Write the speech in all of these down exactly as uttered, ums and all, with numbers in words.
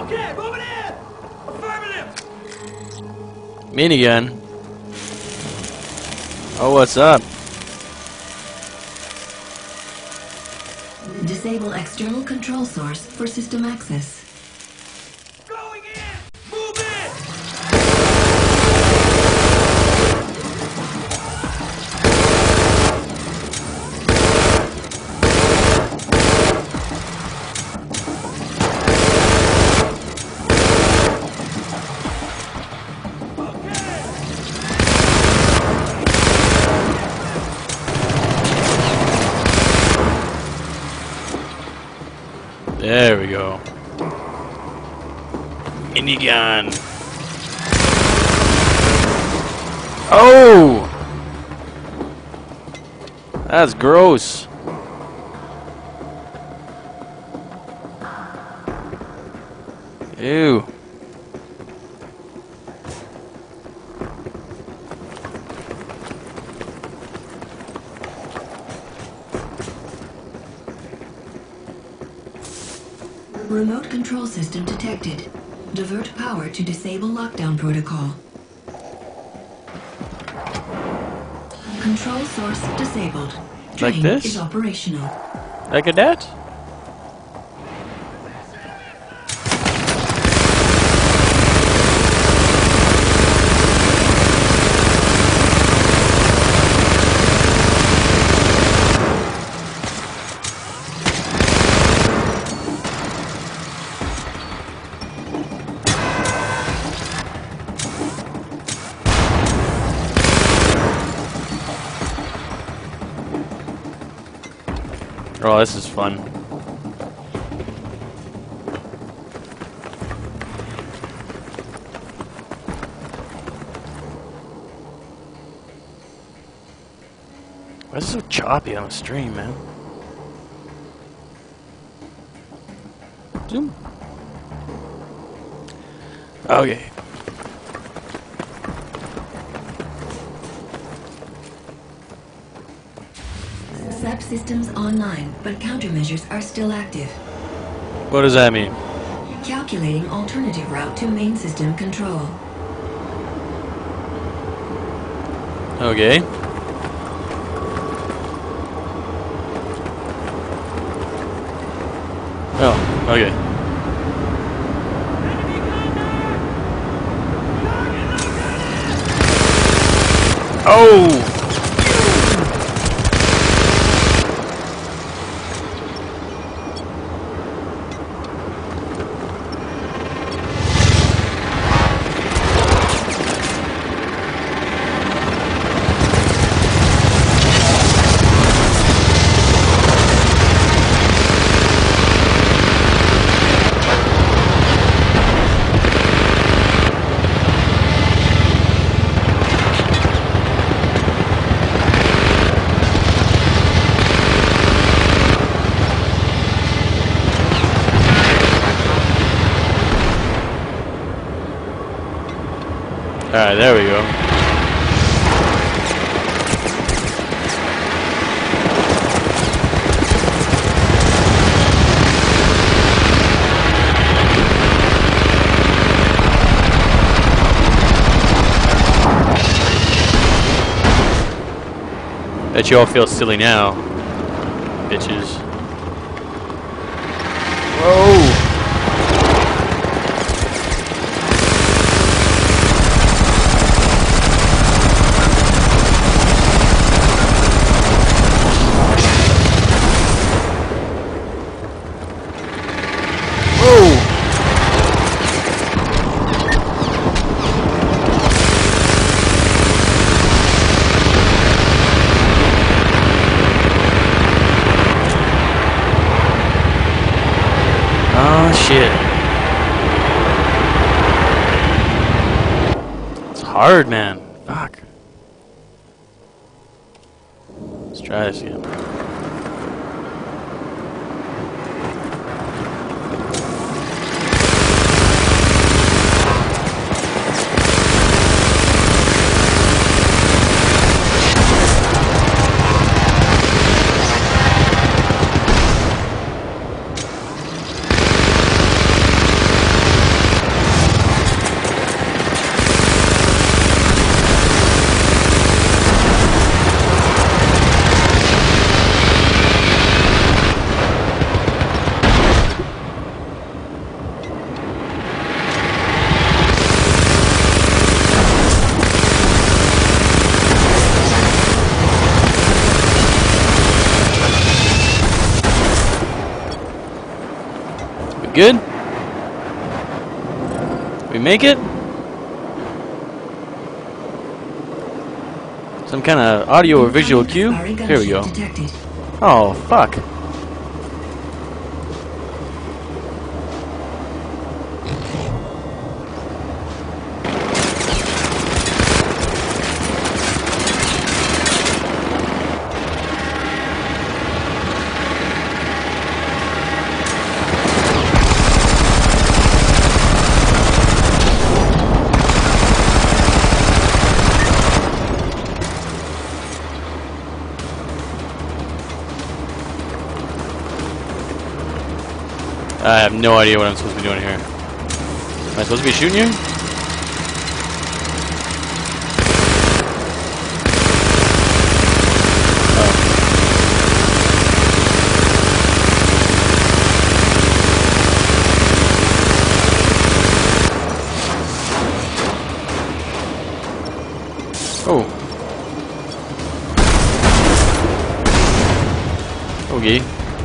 Okay, moving in! Affirmative! Minigun. Oh, what's up? Disable external control source for system access. Going in! Move in! There we go. Minigun. Oh! That's gross. Ew. Remote control system detected. Divert power to disable lockdown protocol. Control source disabled. Like Drain this? is operational. Like a that? Oh, this is fun. Why is it so choppy on the stream, man? Zoom. Okay. Subsystems online, but countermeasures are still active. What does that mean? Calculating alternative route to main system control. Okay. Oh, okay. Oh! Alright, there we go. Bet you all feel silly now, bitches. Whoa! Oh shit. It's hard, man. Fuck. Let's try this again. good? We make it? Some kind of audio or visual cue? Here we go. Detected. Oh, fuck. I have no idea what I'm supposed to be doing here. Am I supposed to be shooting you? Oh. Oh. Okay.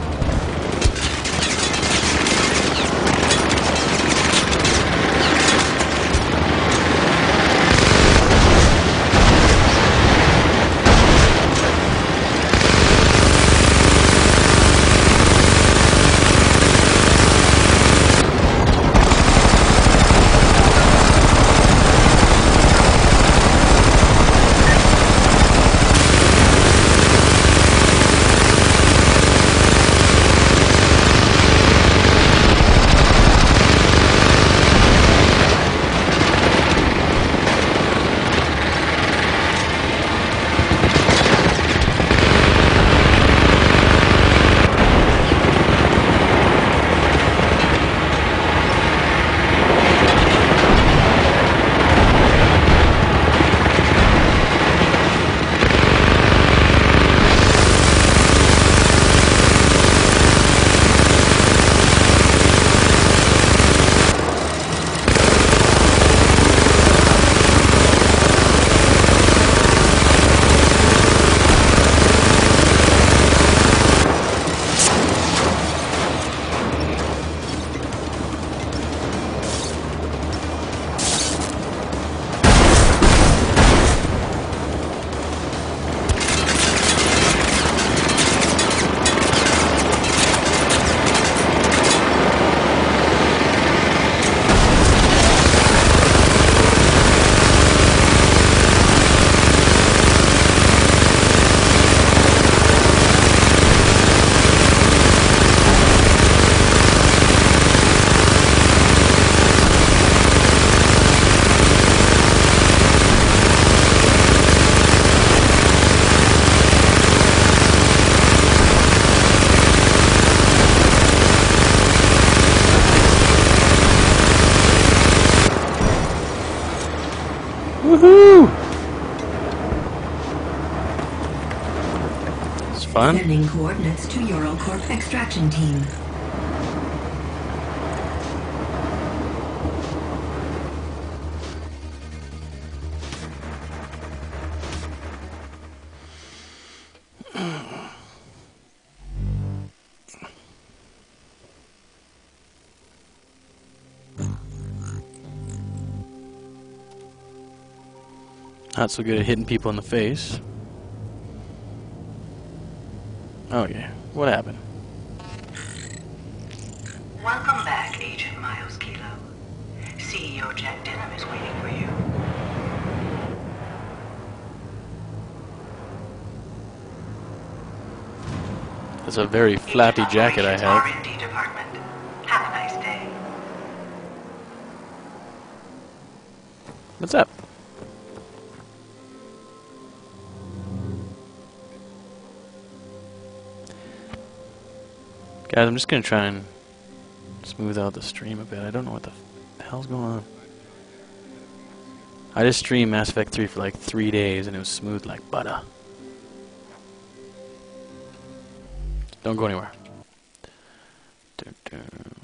Woohoo! It's fun. Sending coordinates to Eurocorp extraction team. Not so good at hitting people in the face. Oh yeah, what happened? Welcome back, Agent Miles Kilo. C E O Jack Denham is waiting for you. That's a very flappy jacket I have. R and D department. Have a nice day. What's up? Guys, I'm just gonna try and smooth out the stream a bit. I don't know what the hell's going on. I just streamed Mass Effect three for like three days and it was smooth like butter. Don't go anywhere. Dun, dun.